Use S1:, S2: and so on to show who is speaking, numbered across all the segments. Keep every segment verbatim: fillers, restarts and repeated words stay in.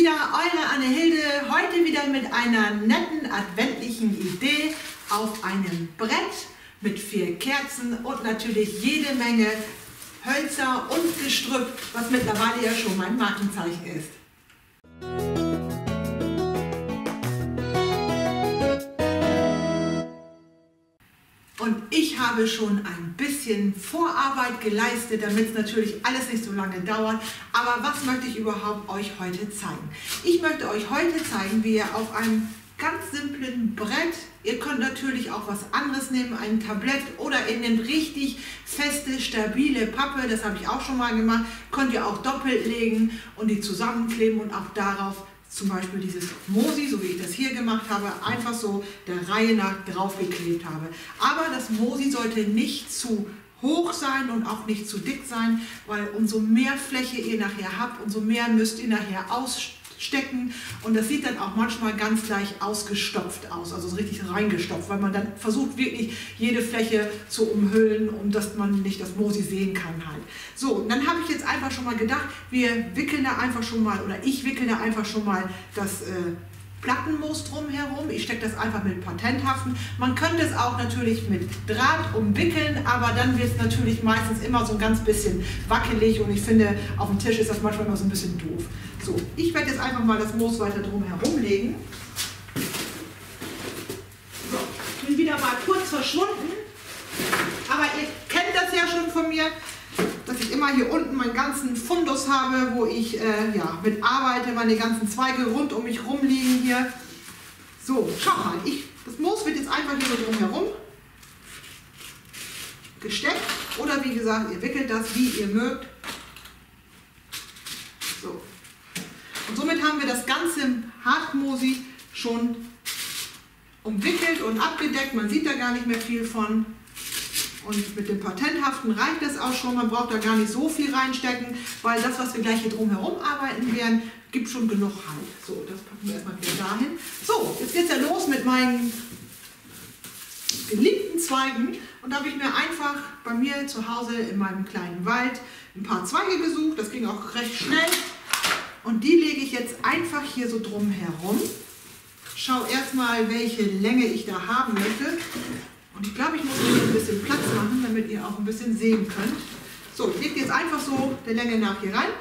S1: wieder, eure Anne-Hilde, heute wieder mit einer netten adventlichen Idee auf einem Brett mit vier Kerzen und natürlich jede Menge Hölzer und Gestrüpp, was mittlerweile ja schon mein Markenzeichen ist. Und ich habe schon ein bisschen Vorarbeit geleistet, damit es natürlich alles nicht so lange dauert. Aber was möchte ich überhaupt euch heute zeigen? Ich möchte euch heute zeigen, wie ihr auf einem ganz simplen Brett, ihr könnt natürlich auch was anderes nehmen, ein Tablett, oder ihr nehmt richtig feste, stabile Pappe, das habe ich auch schon mal gemacht, könnt ihr auch doppelt legen und die zusammenkleben und auch darauf zum Beispiel dieses Mosi, so wie ich das hier gemacht habe, einfach so der Reihe nach draufgeklebt habe. Aber das Mosi sollte nicht zu hoch sein und auch nicht zu dick sein, weil umso mehr Fläche ihr nachher habt, umso mehr müsst ihr nachher ausstecken. Und das sieht dann auch manchmal ganz gleich ausgestopft aus, also so richtig reingestopft, weil man dann versucht wirklich jede Fläche zu umhüllen, um dass man nicht das Mosi sehen kann halt. So, und dann habe ich jetzt einfach schon mal gedacht, wir wickeln da einfach schon mal, oder ich wickel da einfach schon mal das äh, Plattenmoos drum herum. Ich stecke das einfach mit Patenthaften. Man könnte es auch natürlich mit Draht umwickeln, aber dann wird es natürlich meistens immer so ein ganz bisschen wackelig und ich finde, auf dem Tisch ist das manchmal immer so ein bisschen doof. So, ich werde jetzt einfach mal das Moos weiter drum herum legen. So, ich bin wieder mal kurz verschwunden, aber ihr kennt das ja schon von mir, dass ich immer hier unten meinen ganzen Fundus habe, wo ich äh, ja, mit arbeite, meine ganzen Zweige rund um mich rumliegen hier. So, schaut mal, ich, das Moos wird jetzt einfach hier so drumherum gesteckt, oder wie gesagt, ihr wickelt das, wie ihr mögt. So. Und somit haben wir das ganze Hartmosi schon umwickelt und abgedeckt, man sieht da gar nicht mehr viel von. Und mit dem Patenthaften reicht das auch schon, man braucht da gar nicht so viel reinstecken, weil das, was wir gleich hier drumherum arbeiten werden, gibt schon genug Halt. So, das packen wir erstmal wieder dahin. So, jetzt geht es ja los mit meinen geliebten Zweigen. Und da habe ich mir einfach bei mir zu Hause in meinem kleinen Wald ein paar Zweige gesucht, das ging auch recht schnell. Und die lege ich jetzt einfach hier so drum herum. Schau erstmal, welche Länge ich da haben möchte. Und ich glaube, ich muss hier ein bisschen Platz machen, damit ihr auch ein bisschen sehen könnt. So, ich lege jetzt einfach so der Länge nach hier rein.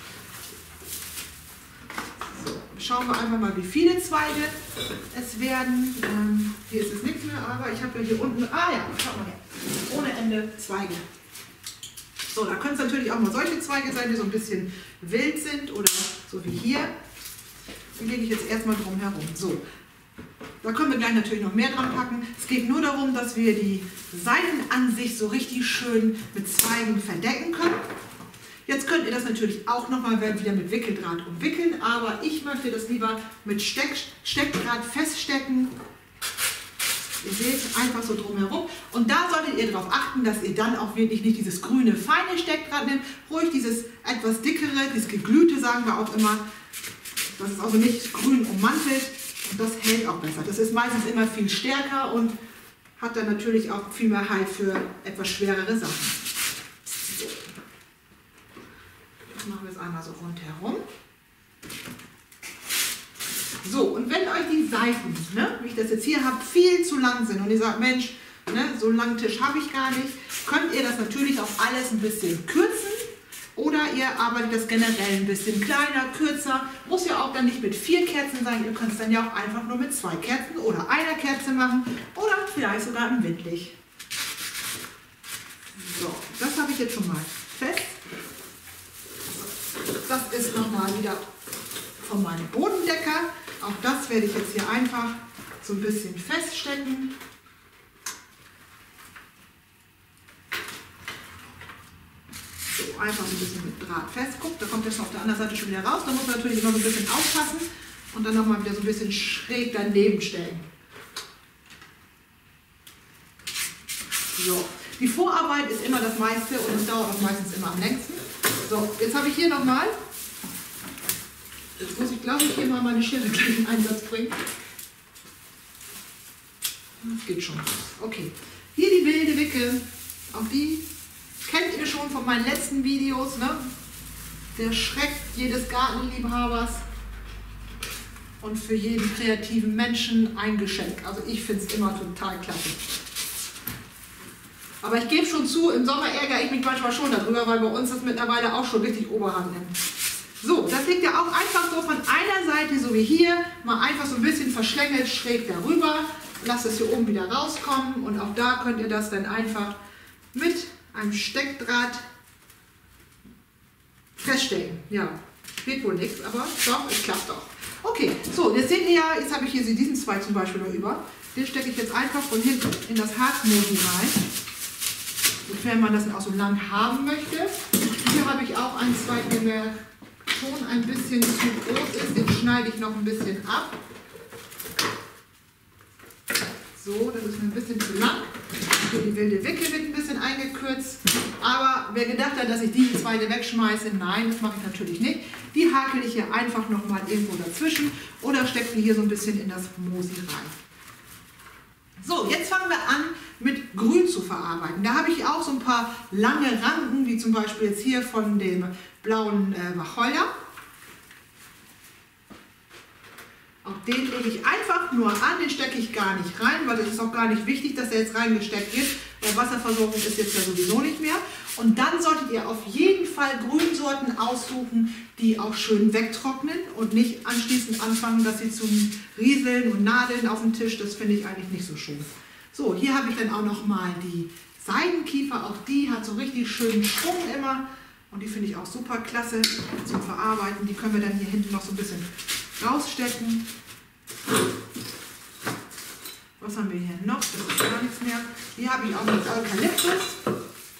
S1: So, schauen wir einfach mal, wie viele Zweige es werden. Ähm, hier ist es nichts mehr, aber ich habe ja hier unten, ah ja, schaut mal her, ohne Ende Zweige. So, da können es natürlich auch mal solche Zweige sein, die so ein bisschen wild sind oder so wie hier. Die lege ich jetzt erstmal drum herum. So. Da können wir gleich natürlich noch mehr dran packen. Es geht nur darum, dass wir die Seitenansicht so richtig schön mit Zweigen verdecken können. Jetzt könnt ihr das natürlich auch nochmal wieder mit Wickeldraht umwickeln, aber ich möchte das lieber mit Steck, Steckdraht feststecken. Ihr seht, einfach so drumherum. Und da solltet ihr darauf achten, dass ihr dann auch wirklich nicht dieses grüne, feine Steckdraht nehmt, ruhig dieses etwas dickere, dieses geglühte, sagen wir auch immer. Das ist also nicht grün ummantelt. Und das hält auch besser. Das ist meistens immer viel stärker und hat dann natürlich auch viel mehr Halt für etwas schwerere Sachen. So. Jetzt machen wir es einmal so rundherum. So, und wenn euch die Seiten, ne, wie ich das jetzt hier habe, viel zu lang sind und ihr sagt, Mensch, ne, so einen langen Tisch habe ich gar nicht, könnt ihr das natürlich auch alles ein bisschen kürzen. Oder ihr arbeitet das generell ein bisschen kleiner, kürzer. Muss ja auch dann nicht mit vier Kerzen sein. Ihr könnt es dann ja auch einfach nur mit zwei Kerzen oder einer Kerze machen. Oder vielleicht sogar im Windlicht. So, das habe ich jetzt schon mal fest. Das ist nochmal wieder von meinem Bodendecker. Auch das werde ich jetzt hier einfach so ein bisschen feststecken. So, einfach ein bisschen mit Draht fest. Guckt, da kommt das auf der anderen Seite schon wieder raus. Da muss man natürlich immer so ein bisschen aufpassen und dann nochmal wieder so ein bisschen schräg daneben stellen. So, die Vorarbeit ist immer das meiste und es dauert auch meistens immer am längsten. So, jetzt habe ich hier nochmal, jetzt muss ich glaube ich hier mal meine Schere gleich in Einsatz bringen. Das geht schon. Okay, hier die wilde Wicke, auch die kennt ihr schon von meinen letzten Videos, ne? Der Schreck jedes Gartenliebhabers. und für jeden kreativen Menschen ein Geschenk. Also ich finde es immer total klasse. Aber ich gebe schon zu, im Sommer ärgere ich mich manchmal schon darüber, weil bei uns das mittlerweile auch schon richtig Oberhand nimmt. So, das liegt ja auch einfach so von einer Seite, so wie hier, mal einfach so ein bisschen verschlängelt schräg darüber. Lasst es hier oben wieder rauskommen und auch da könnt ihr das dann einfach mit einem Steckdraht feststecken. Ja, geht wohl nichts, aber doch, es klappt doch. Okay, so, jetzt seht ihr ja, jetzt habe ich hier diesen zwei zum Beispiel noch über. Den stecke ich jetzt einfach von hinten in das Harzmosi rein, sofern man das auch so lang haben möchte. Hier habe ich auch einen zweiten, der mir schon ein bisschen zu groß ist. Den schneide ich noch ein bisschen ab. So, das ist mir ein bisschen zu lang. Hier die wilde Wicke wird ein bisschen eingekürzt. Aber wer gedacht hat, dass ich diese zweite wegschmeiße, nein, das mache ich natürlich nicht. Die hakel ich hier einfach nochmal irgendwo dazwischen oder stecke die hier so ein bisschen in das Mosi rein. So, jetzt fangen wir an mit Grün zu verarbeiten. Da habe ich auch so ein paar lange Ranken, wie zum Beispiel jetzt hier von dem blauen äh, Wacholder. Auch den lege ich einfach nur an, den stecke ich gar nicht rein, weil das ist auch gar nicht wichtig, dass der jetzt reingesteckt wird. Weil Wasserversorgung ist jetzt ja sowieso nicht mehr. Und dann solltet ihr auf jeden Fall Grünsorten aussuchen, die auch schön wegtrocknen und nicht anschließend anfangen, dass sie zum Rieseln und Nadeln auf dem Tisch, das finde ich eigentlich nicht so schön. So, hier habe ich dann auch noch mal die Seidenkiefer, auch die hat so richtig schönen Schwung immer und die finde ich auch super klasse zum Verarbeiten. Die können wir dann hier hinten noch so ein bisschen rausstecken. Was haben wir hier noch? Das ist gar nichts mehr. Hier habe ich auch noch Eukalyptus.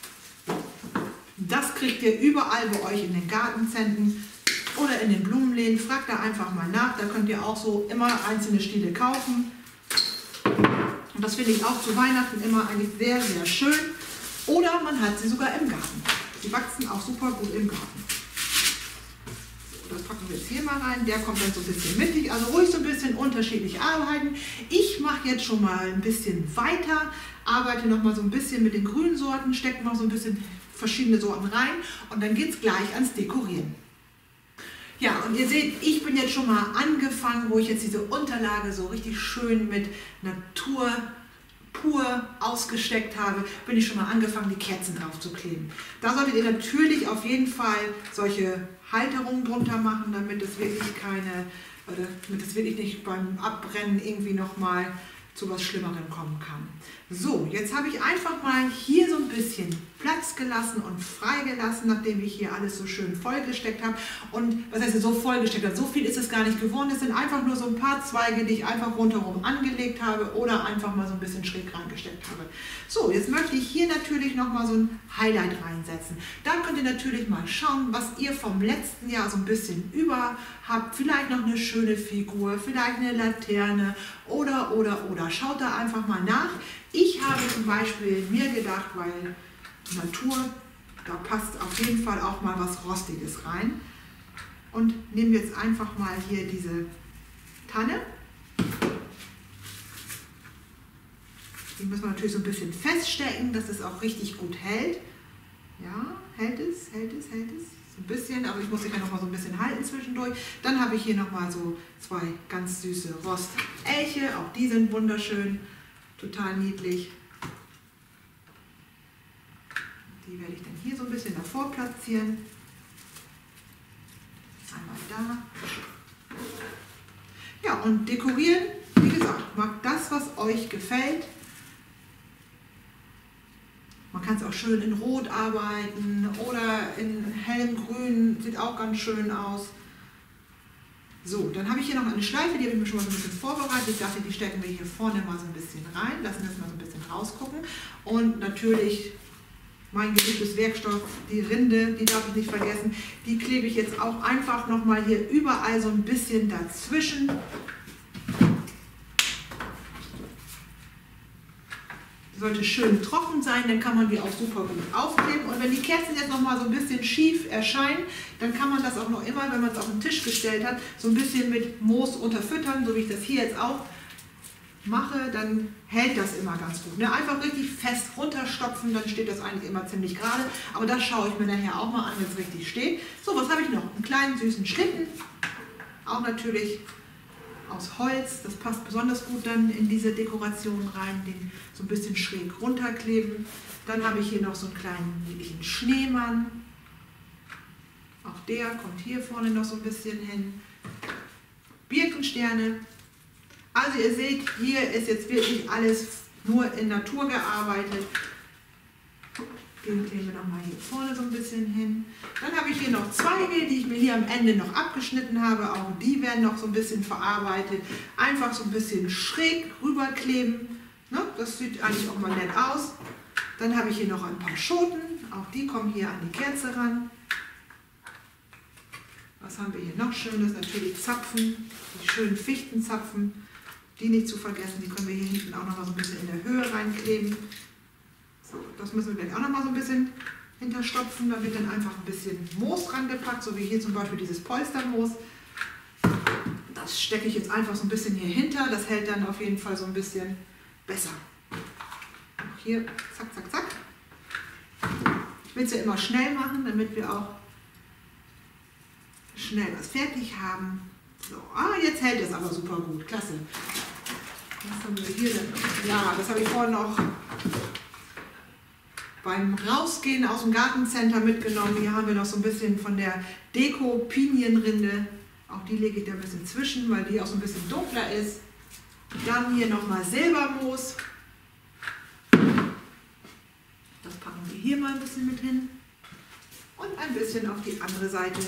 S1: Das kriegt ihr überall bei euch in den Gartenzentren oder in den Blumenläden. Fragt da einfach mal nach. Da könnt ihr auch so immer einzelne Stiele kaufen. Und das finde ich auch zu Weihnachten immer eigentlich sehr, sehr schön. Oder man hat sie sogar im Garten. Die wachsen auch super gut im Garten. Das packen wir jetzt hier mal rein, der kommt dann so ein bisschen mittig, also ruhig so ein bisschen unterschiedlich arbeiten. Ich mache jetzt schon mal ein bisschen weiter, arbeite noch mal so ein bisschen mit den grünen Sorten, stecke noch so ein bisschen verschiedene Sorten rein und dann geht es gleich ans Dekorieren. Ja, und ihr seht, ich bin jetzt schon mal angefangen, wo ich jetzt diese Unterlage so richtig schön mit Natur pur ausgesteckt habe, bin ich schon mal angefangen, die Kerzen drauf zu kleben. Da solltet ihr natürlich auf jeden Fall solche Halterungen drunter machen, damit es wirklich keine, oder damit es wirklich nicht beim Abbrennen irgendwie nochmal zu was Schlimmerem kommen kann. So, jetzt habe ich einfach mal hier so ein bisschen Platz gelassen und freigelassen, nachdem ich hier alles so schön vollgesteckt habe. Und was heißt so vollgesteckt habe? So viel ist es gar nicht geworden. Es sind einfach nur so ein paar Zweige, die ich einfach rundherum angelegt habe oder einfach mal so ein bisschen schräg reingesteckt habe. So, jetzt möchte ich hier natürlich nochmal so ein Highlight reinsetzen. Da könnt ihr natürlich mal schauen, was ihr vom letzten Jahr so ein bisschen über habt. Vielleicht noch eine schöne Figur, vielleicht eine Laterne oder, oder, oder. Schaut da einfach mal nach. Ich habe zum Beispiel mir gedacht, weil Natur, da passt auf jeden Fall auch mal was Rostiges rein. Und nehme jetzt einfach mal hier diese Tanne. Die müssen wir natürlich so ein bisschen feststecken, dass es auch richtig gut hält. Ja, hält es, hält es, hält es. So ein bisschen, aber ich muss sich ja noch mal so ein bisschen halten zwischendurch. Dann habe ich hier noch mal so zwei ganz süße Rostelche. Auch die sind wunderschön. Total niedlich. Die werde ich dann hier so ein bisschen davor platzieren. Einmal da. Ja, und dekorieren, wie gesagt, mag das, was euch gefällt. Man kann es auch schön in Rot arbeiten oder in hellem Grün, sieht auch ganz schön aus. So, dann habe ich hier noch eine Schleife, die habe ich mir schon mal so ein bisschen vorbereitet. Ich dachte, die stecken wir hier vorne mal so ein bisschen rein, lassen das mal so ein bisschen rausgucken. Und natürlich mein geliebtes Werkstoff, die Rinde, die darf ich nicht vergessen. Die klebe ich jetzt auch einfach nochmal hier überall so ein bisschen dazwischen. Sollte schön trocken sein, dann kann man die auch super gut aufkleben. Und wenn die Kerzen jetzt noch mal so ein bisschen schief erscheinen, dann kann man das auch noch immer, wenn man es auf den Tisch gestellt hat, so ein bisschen mit Moos unterfüttern, so wie ich das hier jetzt auch mache, dann hält das immer ganz gut. Ne? Einfach richtig fest runterstopfen, dann steht das eigentlich immer ziemlich gerade. Aber das schaue ich mir nachher auch mal an, wenn es richtig steht. So, was habe ich noch? Einen kleinen süßen Schlitten. Auch natürlich aus Holz. Das passt besonders gut dann in diese Dekoration rein, den so ein bisschen schräg runterkleben. Dann habe ich hier noch so einen kleinen niedlichen Schneemann. Auch der kommt hier vorne noch so ein bisschen hin. Birkensterne. Also ihr seht, hier ist jetzt wirklich alles nur in Natur gearbeitet. Den kleben wir nochmal hier vorne so ein bisschen hin. Dann habe ich hier noch Zweige, die ich mir hier am Ende noch abgeschnitten habe. Auch die werden noch so ein bisschen verarbeitet. Einfach so ein bisschen schräg rüberkleben. Ne? Das sieht eigentlich auch mal nett aus. Dann habe ich hier noch ein paar Schoten. Auch die kommen hier an die Kerze ran. Was haben wir hier noch Schönes? Natürlich Zapfen, die schönen Fichtenzapfen. Die nicht zu vergessen, die können wir hier hinten auch noch mal so ein bisschen in der Höhe reinkleben. So, das müssen wir gleich auch noch mal so ein bisschen hinterstopfen. Da wird dann einfach ein bisschen Moos dran gepackt, so wie hier zum Beispiel dieses Polstermoos. Das stecke ich jetzt einfach so ein bisschen hier hinter. Das hält dann auf jeden Fall so ein bisschen besser. Auch hier, zack, zack, zack. Ich will es ja immer schnell machen, damit wir auch schnell was fertig haben. So, ah, jetzt hält es aber super gut. Klasse. Was haben wir hier denn? Ja, das habe ich vorhin noch beim Rausgehen aus dem Gartencenter mitgenommen. Hier haben wir noch so ein bisschen von der Deko Pinienrinde. Auch die lege ich da ein bisschen zwischen, weil die auch so ein bisschen dunkler ist. Dann hier nochmal Silbermoos. Das packen wir hier mal ein bisschen mit hin. Und ein bisschen auf die andere Seite.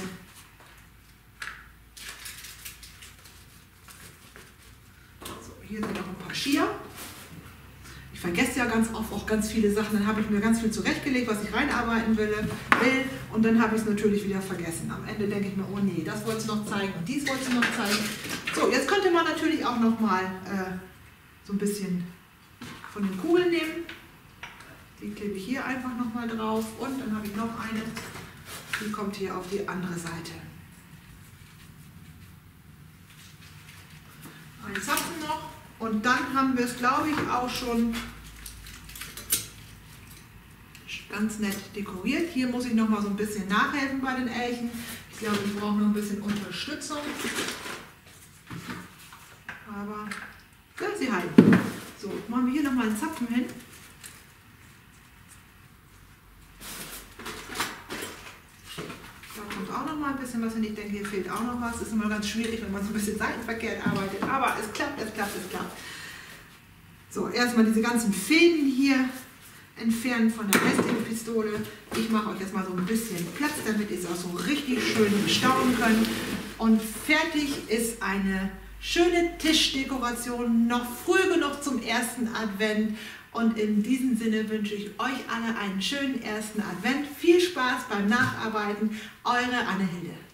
S1: So, hier sind noch ein paar Skier. Ich vergesse ja ganz oft auch ganz viele Sachen. Dann habe ich mir ganz viel zurechtgelegt, was ich reinarbeiten will. will und dann habe ich es natürlich wieder vergessen. Am Ende denke ich mir, oh nee, das wolltest du noch zeigen und dies wolltest du noch zeigen. So, jetzt könnte man natürlich auch noch mal äh, so ein bisschen von den Kugeln nehmen. Die klebe ich hier einfach noch mal drauf. Und dann habe ich noch eine, die kommt hier auf die andere Seite. Ein Zapfen noch. Und dann haben wir es, glaube ich, auch schon ganz nett dekoriert. Hier muss ich noch mal so ein bisschen nachhelfen bei den Elchen. Ich glaube, ich brauche noch ein bisschen Unterstützung. Aber ja, sie halten. So, machen wir hier noch mal einen Zapfen hin. Da kommt auch noch mal ein bisschen was hin. Ich denke, hier fehlt auch noch was. Ist immer ganz schwierig, wenn man so ein bisschen seitenverkehrt arbeitet. Aber es klappt, es klappt, es klappt. So, erstmal diese ganzen Fäden hier entfernen von der Messingpistole. Ich mache euch jetzt mal so ein bisschen Platz, damit ihr es auch so richtig schön bestaunen könnt. Und fertig ist eine schöne Tischdekoration, noch früh genug zum ersten Advent. Und in diesem Sinne wünsche ich euch alle einen schönen ersten Advent. Viel Spaß beim Nacharbeiten. Eure Anne-Hilde.